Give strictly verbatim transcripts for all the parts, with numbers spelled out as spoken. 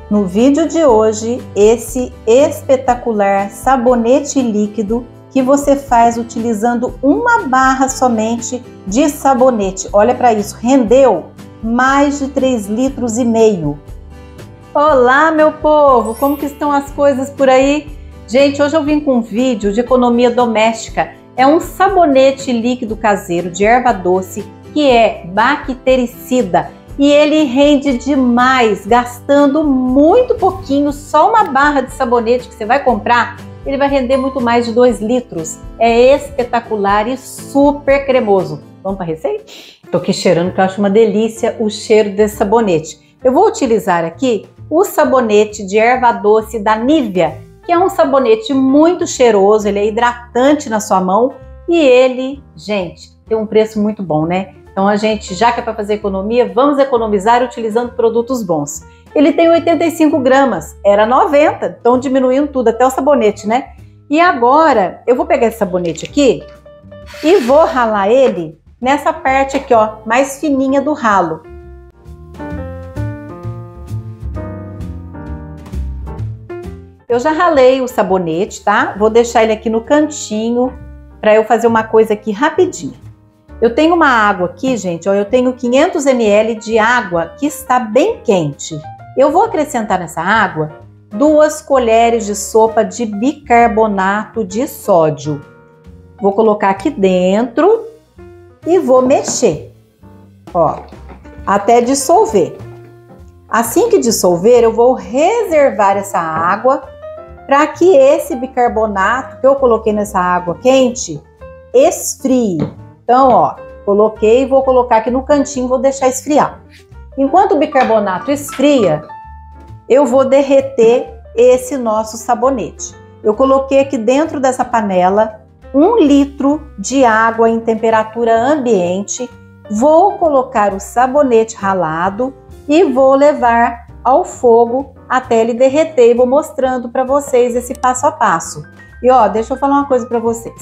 No vídeo de hoje, esse espetacular sabonete líquido que você faz utilizando uma barra somente de sabonete. Olha para isso, rendeu mais de três litros e meio. Olá, meu povo, como que estão as coisas por aí? Gente, hoje eu vim com um vídeo de economia doméstica. É um sabonete líquido caseiro de erva doce que é bactericida e ele rende demais, gastando muito pouquinho, só uma barra de sabonete que você vai comprar, ele vai render muito mais de dois litros. É espetacular e super cremoso. Vamos para a receita? Tô aqui cheirando que eu acho uma delícia o cheiro desse sabonete. Eu vou utilizar aqui o sabonete de erva doce da Nivea, que é um sabonete muito cheiroso, ele é hidratante na sua mão e ele, gente, tem um preço muito bom, né? Então a gente, já que é para fazer economia, vamos economizar utilizando produtos bons. Ele tem oitenta e cinco gramas, era noventa, então diminuindo tudo, até o sabonete, né? E agora eu vou pegar esse sabonete aqui e vou ralar ele nessa parte aqui, ó, mais fininha do ralo. Eu já ralei o sabonete, tá? Vou deixar ele aqui no cantinho para eu fazer uma coisa aqui rapidinho. Eu tenho uma água aqui, gente, ó, eu tenho quinhentos mililitros de água que está bem quente. Eu vou acrescentar nessa água duas colheres de sopa de bicarbonato de sódio. Vou colocar aqui dentro e vou mexer, ó, até dissolver. Assim que dissolver, eu vou reservar essa água para que esse bicarbonato que eu coloquei nessa água quente esfrie. Então, ó, coloquei e vou colocar aqui no cantinho, vou deixar esfriar. Enquanto o bicarbonato esfria, eu vou derreter esse nosso sabonete. Eu coloquei aqui dentro dessa panela um litro de água em temperatura ambiente. Vou colocar o sabonete ralado e vou levar ao fogo até ele derreter. E vou mostrando para vocês esse passo a passo. E ó, deixa eu falar uma coisa para vocês.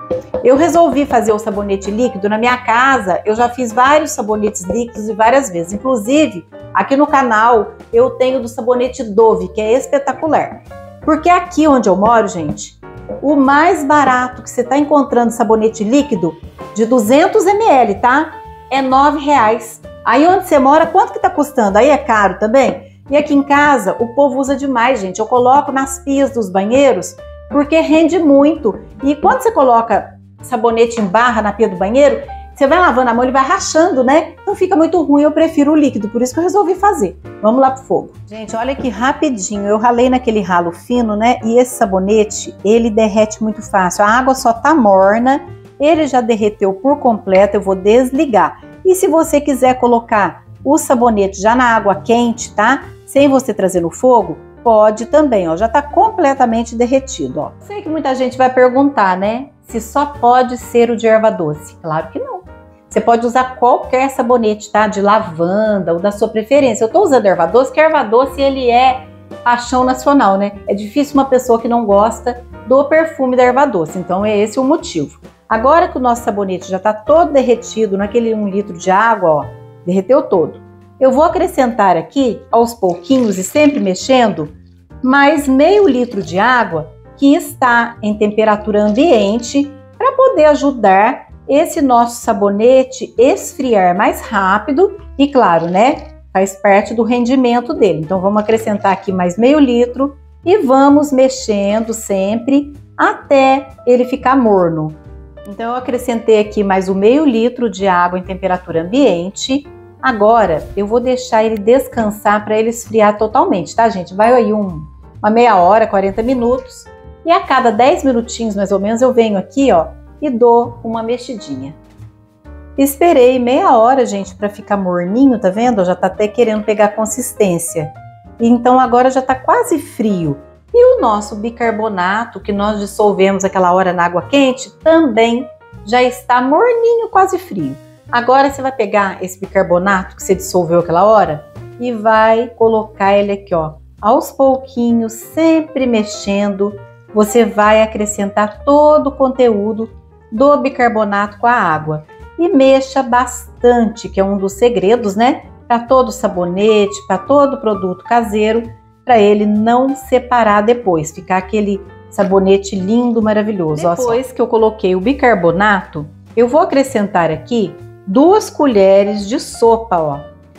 Eu resolvi fazer o sabonete líquido na minha casa. Eu já fiz vários sabonetes líquidos e várias vezes. Inclusive, aqui no canal eu tenho do sabonete Dove, que é espetacular. Porque aqui onde eu moro, gente, o mais barato que você está encontrando sabonete líquido de duzentos mililitros, tá? É nove reais. Aí onde você mora, quanto que tá custando? Aí é caro também. E aqui em casa, o povo usa demais, gente. Eu coloco nas pias dos banheiros, porque rende muito. E quando você coloca sabonete em barra na pia do banheiro, você vai lavando a mão, ele vai rachando, né? Então fica muito ruim, eu prefiro o líquido. Por isso que eu resolvi fazer. Vamos lá pro fogo. Gente, olha que rapidinho. Eu ralei naquele ralo fino, né? E esse sabonete, ele derrete muito fácil. A água só tá morna, ele já derreteu por completo. Eu vou desligar. E se você quiser colocar o sabonete já na água quente, tá? Sem você trazer no fogo, pode também, ó. Já tá completamente derretido, ó. Sei que muita gente vai perguntar, né? Se só pode ser o de erva doce. Claro que não. Você pode usar qualquer sabonete, tá? De lavanda ou da sua preferência. Eu tô usando erva doce, porque erva doce, ele é paixão nacional, né? É difícil uma pessoa que não gosta do perfume da erva doce. Então é esse o motivo. Agora que o nosso sabonete já está todo derretido naquele um litro de água, ó, derreteu todo. Eu vou acrescentar aqui, aos pouquinhos e sempre mexendo, mais meio litro de água que está em temperatura ambiente para poder ajudar esse nosso sabonete esfriar mais rápido e, claro, né, faz parte do rendimento dele. Então vamos acrescentar aqui mais meio litro e vamos mexendo sempre até ele ficar morno. Então eu acrescentei aqui mais um meio litro de água em temperatura ambiente. Agora eu vou deixar ele descansar para ele esfriar totalmente, tá, gente? Vai aí um, uma meia hora, quarenta minutos. E a cada dez minutinhos mais ou menos eu venho aqui, ó, e dou uma mexidinha. Esperei meia hora, gente, para ficar morninho, tá vendo? Já tá até querendo pegar consistência. Então agora já tá quase frio. E o nosso bicarbonato, que nós dissolvemos aquela hora na água quente, também já está morninho, quase frio. Agora você vai pegar esse bicarbonato que você dissolveu aquela hora e vai colocar ele aqui, ó, aos pouquinhos, sempre mexendo. Você vai acrescentar todo o conteúdo do bicarbonato com a água. E mexa bastante, que é um dos segredos, né? Para todo sabonete, para todo produto caseiro, para ele não separar depois, ficar aquele sabonete lindo, maravilhoso. Depois que eu coloquei o bicarbonato, eu vou acrescentar aqui duas colheres de sopa, ó,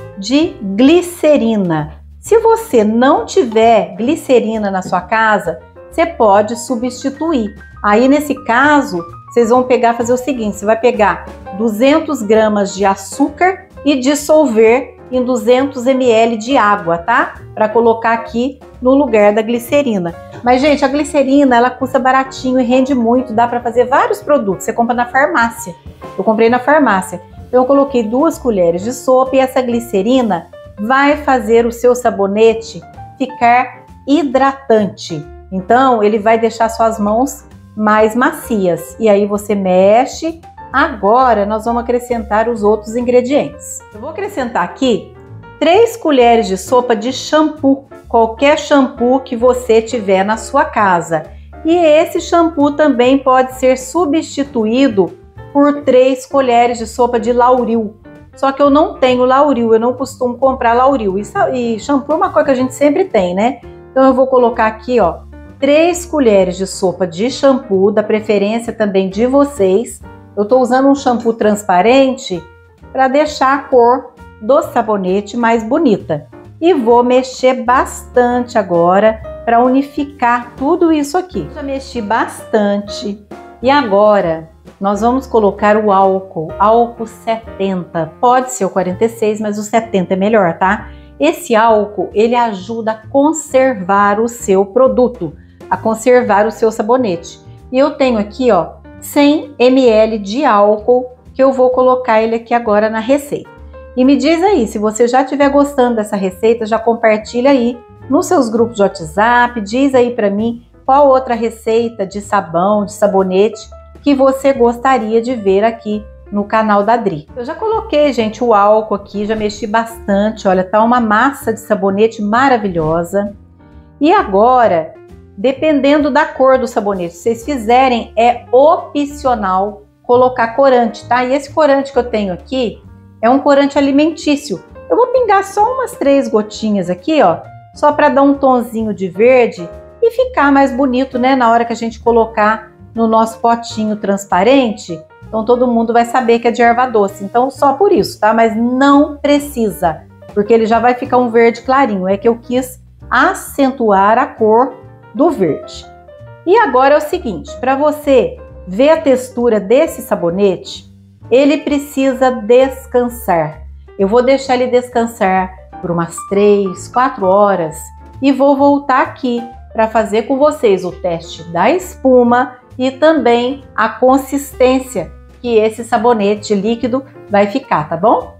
de glicerina. Se você não tiver glicerina na sua casa, você pode substituir. Aí nesse caso, vocês vão pegar, fazer o seguinte, você vai pegar duzentas gramas de açúcar e dissolver em duzentos mililitros de água, tá? Para colocar aqui no lugar da glicerina. Mas, gente, a glicerina, ela custa baratinho e rende muito, dá para fazer vários produtos. Você compra na farmácia. Eu comprei na farmácia. Então, eu coloquei duas colheres de sopa e essa glicerina vai fazer o seu sabonete ficar hidratante. Então, ele vai deixar suas mãos mais macias. E aí você mexe. Agora, nós vamos acrescentar os outros ingredientes. Eu vou acrescentar aqui três colheres de sopa de shampoo. Qualquer shampoo que você tiver na sua casa. E esse shampoo também pode ser substituído por três colheres de sopa de lauril. Só que eu não tenho lauril, eu não costumo comprar lauril. E shampoo é uma coisa que a gente sempre tem, né? Então eu vou colocar aqui, ó, três colheres de sopa de shampoo, da preferência também de vocês. Eu tô usando um shampoo transparente para deixar a cor do sabonete mais bonita. E vou mexer bastante agora para unificar tudo isso aqui. Já mexi bastante. E agora nós vamos colocar o álcool, álcool setenta. Pode ser o quarenta e seis, mas o setenta é melhor, tá? Esse álcool, ele ajuda a conservar o seu produto, a conservar o seu sabonete. E eu tenho aqui, ó, cem mililitros de álcool, que eu vou colocar ele aqui agora na receita. E me diz aí, se você já estiver gostando dessa receita, já compartilha aí nos seus grupos de WhatsApp, diz aí para mim qual outra receita de sabão, de sabonete que você gostaria de ver aqui no canal da Dri. Eu já coloquei, gente, o álcool aqui, já mexi bastante, olha, tá uma massa de sabonete maravilhosa. E agora, dependendo da cor do sabonete, se vocês fizerem, é opcional colocar corante, tá? E esse corante que eu tenho aqui é um corante alimentício. Eu vou pingar só umas três gotinhas aqui, ó, só para dar um tonzinho de verde e ficar mais bonito, né, na hora que a gente colocar no nosso potinho transparente. Então todo mundo vai saber que é de erva doce. Então só por isso, tá? Mas não precisa, porque ele já vai ficar um verde clarinho. É que eu quis acentuar a cor do verde. E agora é o seguinte, para você ver a textura desse sabonete, ele precisa descansar. Eu vou deixar ele descansar por umas três, quatro horas e vou voltar aqui para fazer com vocês o teste da espuma e também a consistência que esse sabonete líquido vai ficar, tá bom?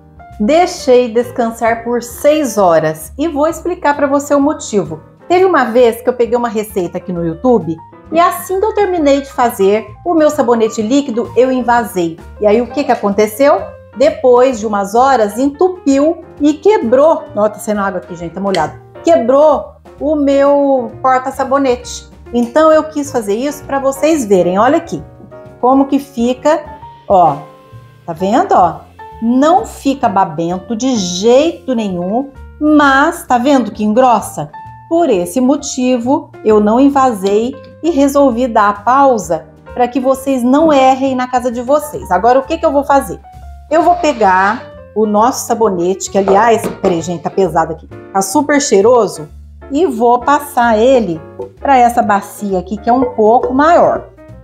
Deixei descansar por seis horas e vou explicar para você o motivo. Teve uma vez que eu peguei uma receita aqui no YouTube e assim que eu terminei de fazer o meu sabonete líquido, eu invasei. E aí o que que aconteceu? Depois de umas horas, entupiu e quebrou. Ó, tá saindo água aqui, gente, tá molhado. Quebrou o meu porta-sabonete. Então eu quis fazer isso para vocês verem. Olha aqui como que fica, ó. Tá vendo, ó? Não fica babento de jeito nenhum, mas tá vendo que engrossa? Por esse motivo, eu não invasei e resolvi dar a pausa para que vocês não errem na casa de vocês. Agora, o que que eu vou fazer? Eu vou pegar o nosso sabonete, que aliás, peraí, gente, tá pesado aqui, tá super cheiroso, e vou passar ele para essa bacia aqui, que é um pouco maior.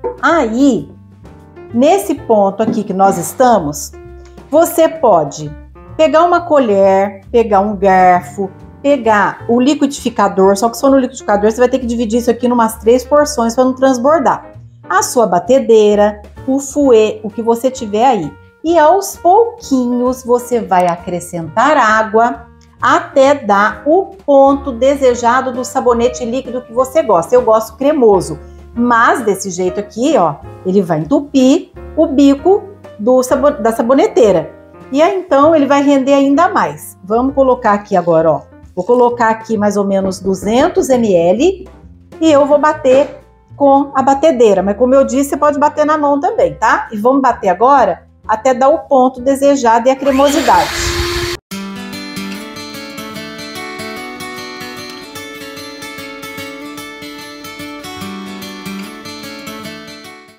Aí, nesse ponto aqui que nós estamos, você pode pegar uma colher, pegar um garfo, pegar o liquidificador, só que se for no liquidificador você vai ter que dividir isso aqui em umas três porções para não transbordar. A sua batedeira, o fouet, o que você tiver aí. E aos pouquinhos você vai acrescentar água até dar o ponto desejado do sabonete líquido que você gosta. Eu gosto cremoso, mas desse jeito aqui, ó, ele vai entupir o bico do sabo da saboneteira. E aí então ele vai render ainda mais. Vamos colocar aqui agora, ó. Vou colocar aqui mais ou menos duzentos mililitros e eu vou bater com a batedeira. Mas como eu disse, você pode bater na mão também, tá? E vamos bater agora até dar o ponto desejado e a cremosidade.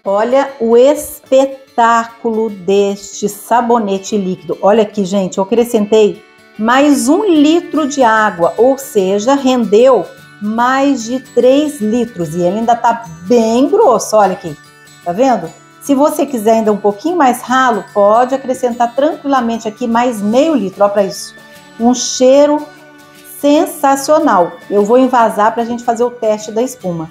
Olha o espetáculo deste sabonete líquido. Olha aqui, gente, eu acrescentei mais um litro de água, ou seja, rendeu mais de três litros. E ele ainda tá bem grosso, olha aqui, tá vendo? Se você quiser ainda um pouquinho mais ralo, pode acrescentar tranquilamente aqui mais meio litro, ó, para isso. Um cheiro sensacional. Eu vou envasar para a gente fazer o teste da espuma.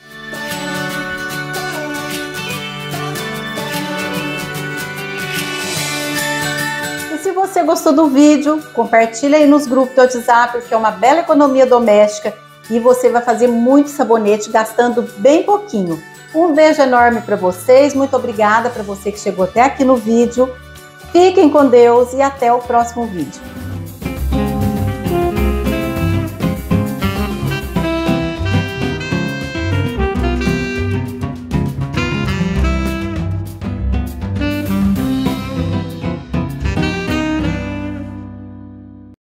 Se você gostou do vídeo, compartilha aí nos grupos do WhatsApp, porque é uma bela economia doméstica e você vai fazer muito sabonete gastando bem pouquinho. Um beijo enorme para vocês, muito obrigada para você que chegou até aqui no vídeo. Fiquem com Deus e até o próximo vídeo.